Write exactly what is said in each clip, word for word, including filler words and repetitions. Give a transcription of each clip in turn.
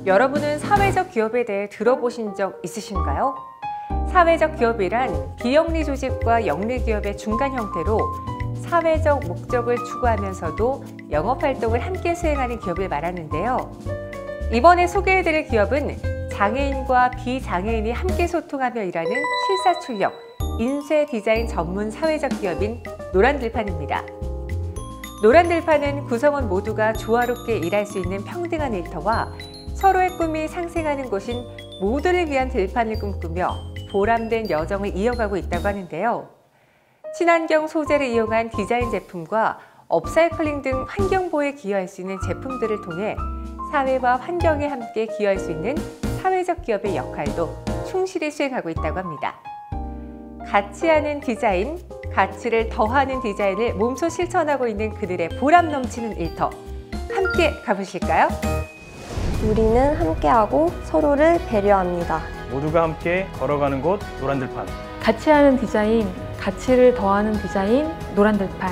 여러분은 사회적 기업에 대해 들어보신 적 있으신가요? 사회적 기업이란 비영리 조직과 영리 기업의 중간 형태로 사회적 목적을 추구하면서도 영업활동을 함께 수행하는 기업을 말하는데요. 이번에 소개해드릴 기업은 장애인과 비장애인이 함께 소통하며 일하는 실사출력, 인쇄 디자인 전문 사회적 기업인 노란들판입니다. 노란들판은 구성원 모두가 조화롭게 일할 수 있는 평등한 일터와 서로의 꿈이 상생하는 곳인 모두를 위한 들판을 꿈꾸며 보람된 여정을 이어가고 있다고 하는데요. 친환경 소재를 이용한 디자인 제품과 업사이클링 등 환경보호에 기여할 수 있는 제품들을 통해 사회와 환경에 함께 기여할 수 있는 사회적 기업의 역할도 충실히 수행하고 있다고 합니다. 가치하는 디자인, 가치를 더하는 디자인을 몸소 실천하고 있는 그들의 보람 넘치는 일터, 함께 가보실까요? 우리는 함께하고 서로를 배려합니다. 모두가 함께 걸어가는 곳 노란들판. 가치하는 디자인, 가치를 더하는 디자인 노란들판.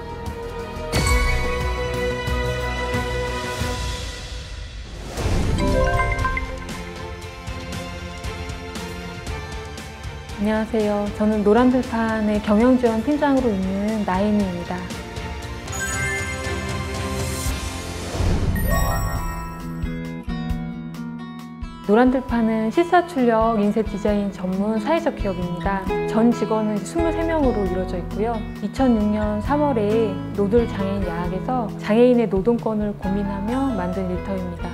안녕하세요. 저는 노란들판의 경영지원 팀장으로 있는 나혜미입니다. 노란들판은 실사출력 인쇄 디자인 전문 사회적 기업입니다. 전 직원은 이십삼 명으로 이루어져 있고요. 이천육 년 삼월에 노들 장애인 야학에서 장애인의 노동권을 고민하며 만든 일터입니다.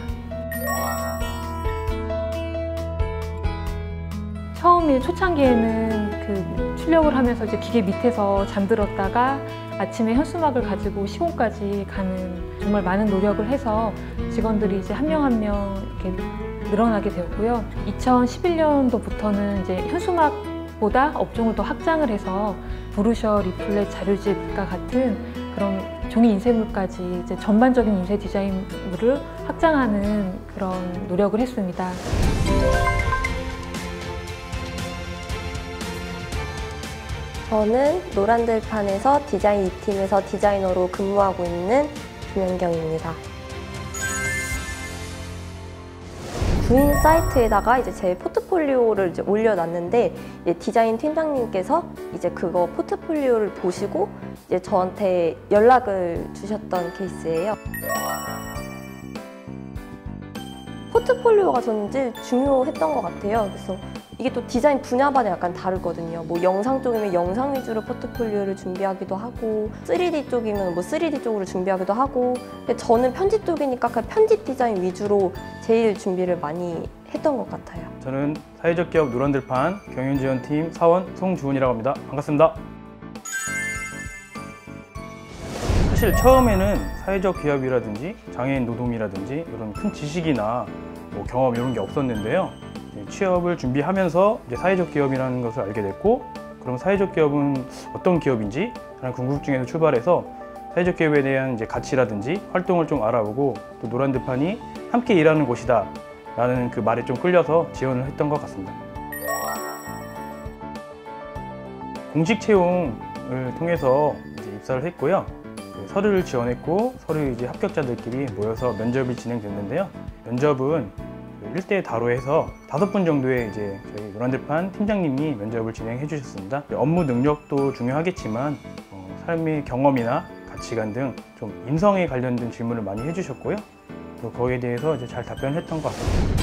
처음에 초창기에는 그 출력을 하면서 이제 기계 밑에서 잠들었다가 아침에 현수막을 가지고 시공까지 가는 정말 많은 노력을 해서 직원들이 이제 한 명 한 명 이렇게 늘어나게 되었고요. 이천십일 년도부터는 이제 현수막보다 업종을 더 확장을 해서 브루셔, 리플렛, 자료집과 같은 그런 종이 인쇄물까지 이제 전반적인 인쇄 디자인물을 확장하는 그런 노력을 했습니다. 저는 노란들판에서 디자인 이 팀에서 디자이너로 근무하고 있는 김연경입니다. 구인 사이트에다가 이제 제 포트폴리오를 이제 올려놨는데 이제 디자인 팀장님께서 이제 그거 포트폴리오를 보시고 이제 저한테 연락을 주셨던 케이스예요. 포트폴리오가 저는 제일 중요했던 것 같아요. 그래서 이게 또 디자인 분야마다 약간 다르거든요. 뭐 영상 쪽이면 영상 위주로 포트폴리오를 준비하기도 하고 쓰리디 쪽이면 뭐 쓰리디 쪽으로 준비하기도 하고 근데 저는 편집 쪽이니까 그냥 편집 디자인 위주로 제일 준비를 많이 했던 것 같아요. 저는 사회적 기업 노란들판 경영지원팀 사원 송주훈이라고 합니다. 반갑습니다. 사실 처음에는 사회적 기업이라든지 장애인 노동이라든지 이런 큰 지식이나 뭐 경험 이런 게 없었는데요. 취업을 준비하면서 이제 사회적 기업이라는 것을 알게 됐고 그럼 사회적 기업은 어떤 기업인지 라는 궁금증에서 출발해서 사회적 기업에 대한 이제 가치라든지 활동을 좀 알아보고 또 노란들판이 함께 일하는 곳이다 라는 그 말에 좀 끌려서 지원을 했던 것 같습니다. 공식 채용을 통해서 이제 입사를 했고요. 서류를 지원했고 서류 이제 합격자들끼리 모여서 면접이 진행됐는데요. 면접은 일 대 다로 해서 다섯 분 정도의 이제 저희 노란들판 팀장님이 면접을 진행해 주셨습니다. 업무 능력도 중요하겠지만 어, 삶의 경험이나 가치관 등 좀 인성에 관련된 질문을 많이 해주셨고요. 또 거기에 대해서 이제 잘 답변했던 것 같습니다.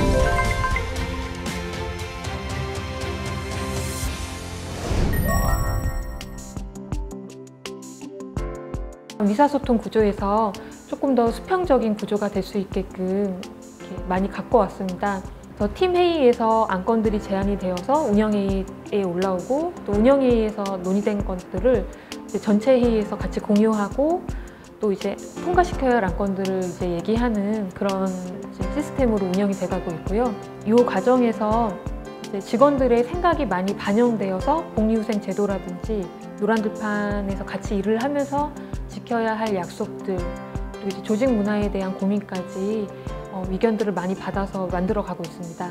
의사소통 구조에서 조금 더 수평적인 구조가 될 수 있게끔 많이 갖고 왔습니다. 그래서 팀 회의에서 안건들이 제안이 되어서 운영회의에 올라오고 또 운영회의에서 논의된 것들을 이제 전체 회의에서 같이 공유하고 또 이제 통과시켜야 할 안건들을 이제 얘기하는 그런 이제 시스템으로 운영이 돼가고 있고요. 이 과정에서 이제 직원들의 생각이 많이 반영되어서 복리후생 제도라든지 노란들판에서 같이 일을 하면서 지켜야 할 약속들 또 이제 조직 문화에 대한 고민까지 어, 의견들을 많이 받아서 만들어 가고 있습니다.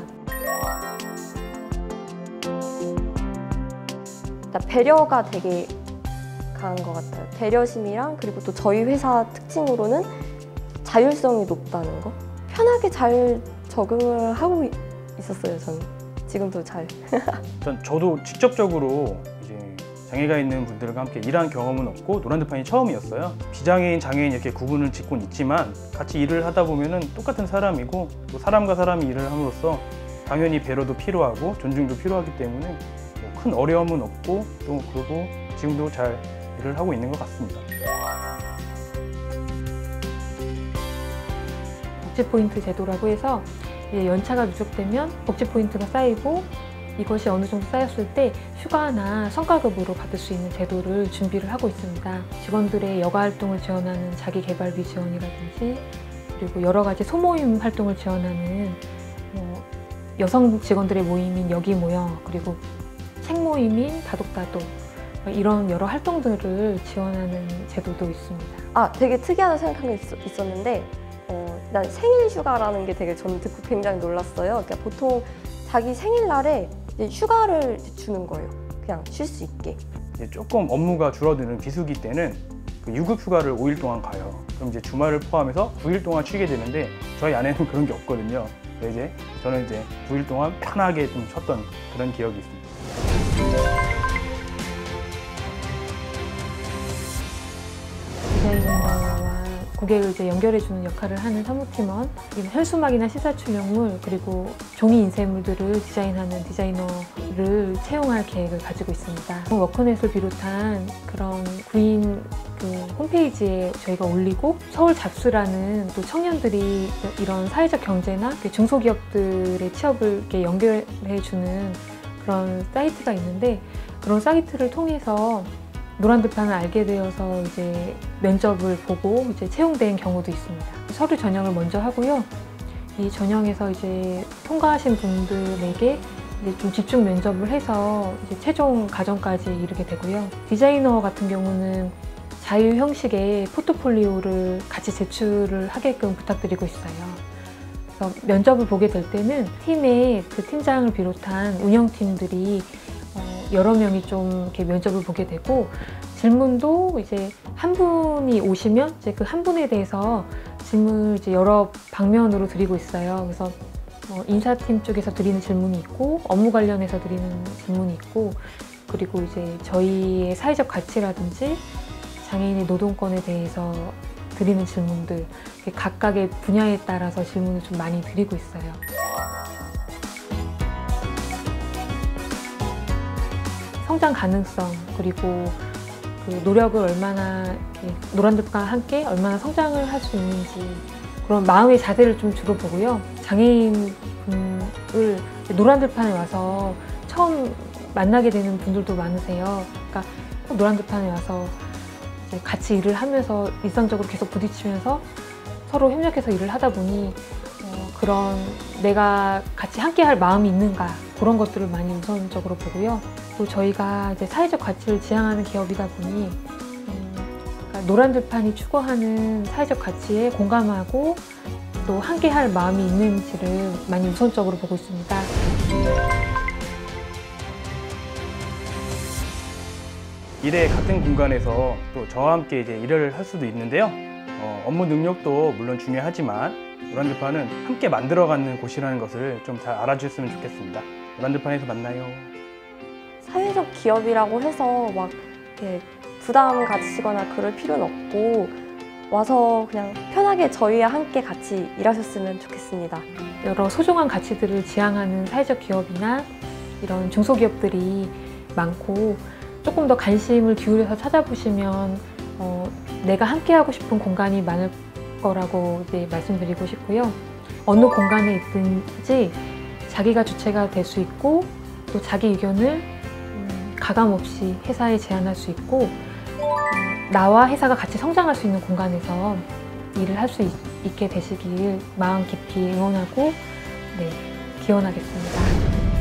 배려가 되게 강한 것 같아요. 배려심이랑 그리고 또 저희 회사 특징으로는 자율성이 높다는 거. 편하게 잘 적응을 하고 이- 있었어요. 저는 지금도 잘. 일단 저도 직접적으로 이제 장애가 있는 분들과 함께 일한 경험은 없고 노란들판이 처음이었어요. 비장애인, 장애인 이렇게 구분을 짓고는 있지만 같이 일을 하다 보면은 똑같은 사람이고 또 사람과 사람이 일을 함으로써 당연히 배려도 필요하고 존중도 필요하기 때문에 뭐큰 어려움은 없고 또 그리고 지금도 잘 일을 하고 있는 것 같습니다. 복지포인트 제도라고 해서 이제 연차가 누적되면 복지포인트가 쌓이고 이것이 어느 정도 쌓였을 때 휴가나 성과급으로 받을 수 있는 제도를 준비를 하고 있습니다. 직원들의 여가 활동을 지원하는 자기개발비 지원이라든지 그리고 여러 가지 소모임 활동을 지원하는 뭐 여성 직원들의 모임인 여기 모여 그리고 책 모임인 다독다독 이런 여러 활동들을 지원하는 제도도 있습니다. 아, 되게 특이하다 생각한 게 있, 있었는데 어, 난 생일 휴가라는 게 되게 저는 듣고 굉장히 놀랐어요. 그러니까 보통 자기 생일날에 이제 휴가를 주는 거예요. 그냥 쉴 수 있게. 이제 조금 업무가 줄어드는 비수기 때는 그 유급 휴가를 오 일 동안 가요. 그럼 이제 주말을 포함해서 구 일 동안 쉬게 되는데 저희 아내는 그런 게 없거든요. 그래서 이제 저는 이제 구 일 동안 편하게 좀 쉬었던 그런 기억이 있습니다. 디자이너와 고객을 이제 연결해주는 역할을 하는 사무팀원, 그리고 현수막이나 시사출력물, 그리고 종이 인쇄물들을 디자인하는 디자이너를 채용할 계획을 가지고 있습니다. 워크넷을 비롯한 그런 구인 그 홈페이지에 저희가 올리고 서울 잡수라는 또 청년들이 이런 사회적 경제나 중소기업들의 취업을 이렇게 연결해주는 그런 사이트가 있는데 그런 사이트를 통해서 노란들판을 알게 되어서 이제 면접을 보고 이제 채용된 경우도 있습니다. 서류 전형을 먼저 하고요. 이 전형에서 이제 통과하신 분들에게 이제 좀 집중 면접을 해서 이제 최종 과정까지 이르게 되고요. 디자이너 같은 경우는 자유 형식의 포트폴리오를 같이 제출을 하게끔 부탁드리고 있어요. 그래서 면접을 보게 될 때는 팀의 그 팀장을 비롯한 운영팀들이 여러 명이 좀 이렇게 면접을 보게 되고 질문도 이제 한 분이 오시면 이제 그 한 분에 대해서 질문을 이제 여러 방면으로 드리고 있어요. 그래서 어, 인사팀 쪽에서 드리는 질문이 있고 업무 관련해서 드리는 질문이 있고 그리고 이제 저희의 사회적 가치라든지 장애인의 노동권에 대해서 드리는 질문들 각각의 분야에 따라서 질문을 좀 많이 드리고 있어요. 성장 가능성 그리고 그 노력을 얼마나 노란들과 함께 얼마나 성장을 할 수 있는지 그런 마음의 자세를 좀 주로 보고요. 장애인 분을 노란들판에 와서 처음 만나게 되는 분들도 많으세요. 그러니까 노란들판에 와서 이제 같이 일을 하면서 일상적으로 계속 부딪히면서 서로 협력해서 일을 하다 보니 어, 그런 내가 같이 함께할 마음이 있는가 그런 것들을 많이 우선적으로 보고요. 또 저희가 이제 사회적 가치를 지향하는 기업이다 보니 음, 그러니까 노란들판이 추구하는 사회적 가치에 공감하고 또 함께할 마음이 있는지를 많이 우선적으로 보고 있습니다. 일의 같은 공간에서 또 저와 함께 이제 일을 할 수도 있는데요. 어, 업무 능력도 물론 중요하지만 노란들판은 함께 만들어가는 곳이라는 것을 좀 잘 알아주셨으면 좋겠습니다. 노란들판에서 만나요. 사회적 기업이라고 해서 막 이렇게 부담 가지시거나 그럴 필요는 없고 와서 그냥 편하게 저희와 함께 같이 일하셨으면 좋겠습니다. 여러 소중한 가치들을 지향하는 사회적 기업이나 이런 중소기업들이 많고 조금 더 관심을 기울여서 찾아보시면 어, 내가 함께하고 싶은 공간이 많을 거라고 이제 말씀드리고 싶고요. 어느 공간에 있든지 자기가 주체가 될 수 있고 또 자기 의견을 음, 가감 없이 회사에 제안할 수 있고 음, 나와 회사가 같이 성장할 수 있는 공간에서 일을 할 수 있게 되시길 마음 깊이 응원하고 네, 기원하겠습니다.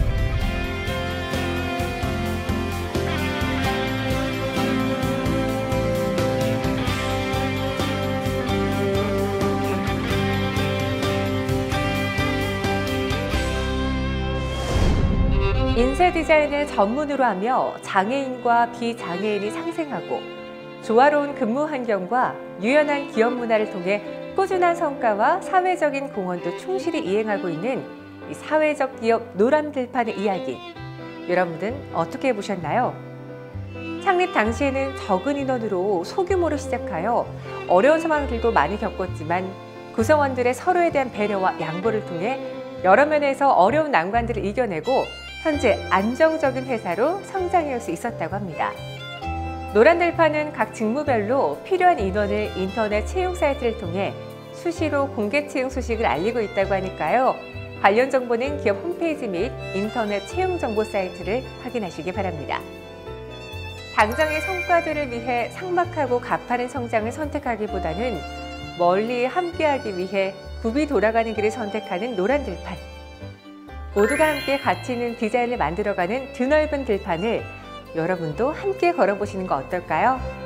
인쇄 디자인을 전문으로 하며 장애인과 비장애인이 상생하고 조화로운 근무 환경과 유연한 기업 문화를 통해 꾸준한 성과와 사회적인 공헌도 충실히 이행하고 있는 이 사회적 기업 노란들판의 이야기, 여러분들은 어떻게 보셨나요? 창립 당시에는 적은 인원으로 소규모로 시작하여 어려운 상황들도 많이 겪었지만 구성원들의 서로에 대한 배려와 양보를 통해 여러 면에서 어려운 난관들을 이겨내고 현재 안정적인 회사로 성장할 수 있었다고 합니다. 노란들판은 각 직무별로 필요한 인원을 인터넷 채용 사이트를 통해 수시로 공개 채용 소식을 알리고 있다고 하니까요. 관련 정보는 기업 홈페이지 및 인터넷 채용 정보 사이트를 확인하시기 바랍니다. 당장의 성과들을 위해 삭막하고 가파른 성장을 선택하기보다는 멀리 함께하기 위해 굽이 돌아가는 길을 선택하는 노란들판. 모두가 함께 가치 있는 디자인을 만들어가는 드넓은 들판을 여러분도 함께 걸어보시는 거 어떨까요?